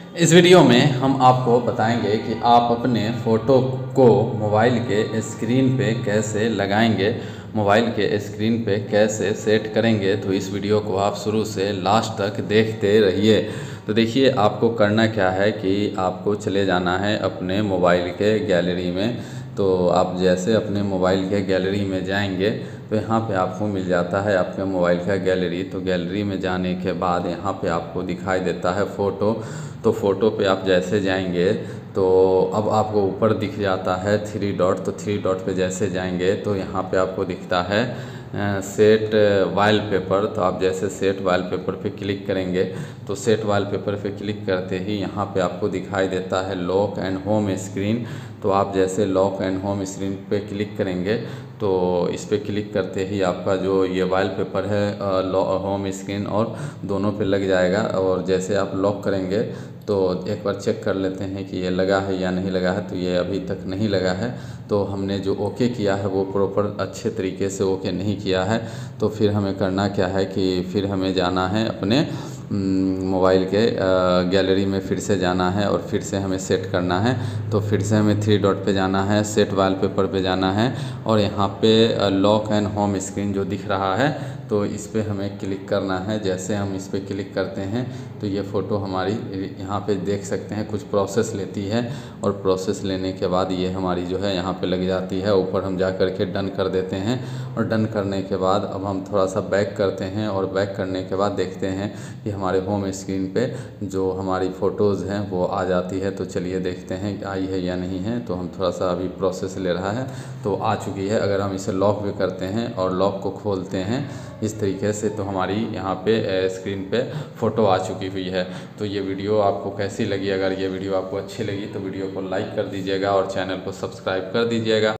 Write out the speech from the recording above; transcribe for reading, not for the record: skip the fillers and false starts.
इस वीडियो में हम आपको बताएंगे कि आप अपने फ़ोटो को मोबाइल के स्क्रीन पे कैसे लगाएंगे, मोबाइल के स्क्रीन पे कैसे सेट करेंगे। तो इस वीडियो को आप शुरू से लास्ट तक देखते रहिए। तो देखिए, आपको करना क्या है कि आपको चले जाना है अपने मोबाइल के गैलरी में। तो आप जैसे अपने मोबाइल के गैलरी में जाएंगे तो यहाँ पे आपको मिल जाता है आपके मोबाइल का गैलरी। तो गैलरी में जाने के बाद यहाँ पे आपको दिखाई देता है फ़ोटो। तो फ़ोटो पे आप जैसे जाएंगे तो अब आपको ऊपर दिख जाता है 3 डॉट। तो 3 डॉट पे जैसे जाएंगे तो यहाँ पे आपको दिखता है सेट वॉलपेपर। तो आप जैसे सेट वॉलपेपर पे क्लिक करेंगे तो सेट वॉलपेपर पे क्लिक करते ही यहाँ पे आपको दिखाई देता है लॉक एंड होम स्क्रीन। तो आप जैसे लॉक एंड होम स्क्रीन पे क्लिक करेंगे तो इस पे क्लिक करते ही आपका जो ये वॉलपेपर है होम स्क्रीन और दोनों पे लग जाएगा। और जैसे आप लॉक करेंगे तो एक बार चेक कर लेते हैं कि ये लगा है या नहीं लगा है। तो ये अभी तक नहीं लगा है। तो हमने जो ओके किया है वो प्रॉपर अच्छे तरीके से ओके नहीं किया है। तो फिर हमें करना क्या है कि फिर हमें जाना है अपने मोबाइल के गैलरी में फिर से जाना है और फिर से हमें सेट करना है। तो फिर से हमें 3 डॉट पे जाना है, सेट वॉलपेपर पे जाना है और यहाँ पे लॉक एंड होम स्क्रीन जो दिख रहा है तो इस पे हमें क्लिक करना है। जैसे हम इस पे क्लिक करते हैं तो ये फ़ोटो हमारी यहाँ पे देख सकते हैं कुछ प्रोसेस लेती है और प्रोसेस लेने के बाद ये हमारी जो है यहाँ पे लग जाती है। ऊपर हम जा कर के डन कर देते हैं और डन करने के बाद अब हम थोड़ा सा बैक करते हैं और बैक करने के बाद देखते हैं कि हमारे होम स्क्रीन पे जो हमारी फ़ोटोज़ हैं वो आ जाती है। तो चलिए देखते हैं कि आई है या नहीं है। तो हम थोड़ा सा अभी प्रोसेस ले रहा है तो आ चुकी है। अगर हम इसे लॉक भी करते हैं और लॉक को खोलते हैं इस तरीके से तो हमारी यहाँ पे स्क्रीन पे फ़ोटो आ चुकी हुई है। तो ये वीडियो आपको कैसी लगी? अगर ये वीडियो आपको अच्छी लगी तो वीडियो को लाइक कर दीजिएगा और चैनल को सब्सक्राइब कर दीजिएगा।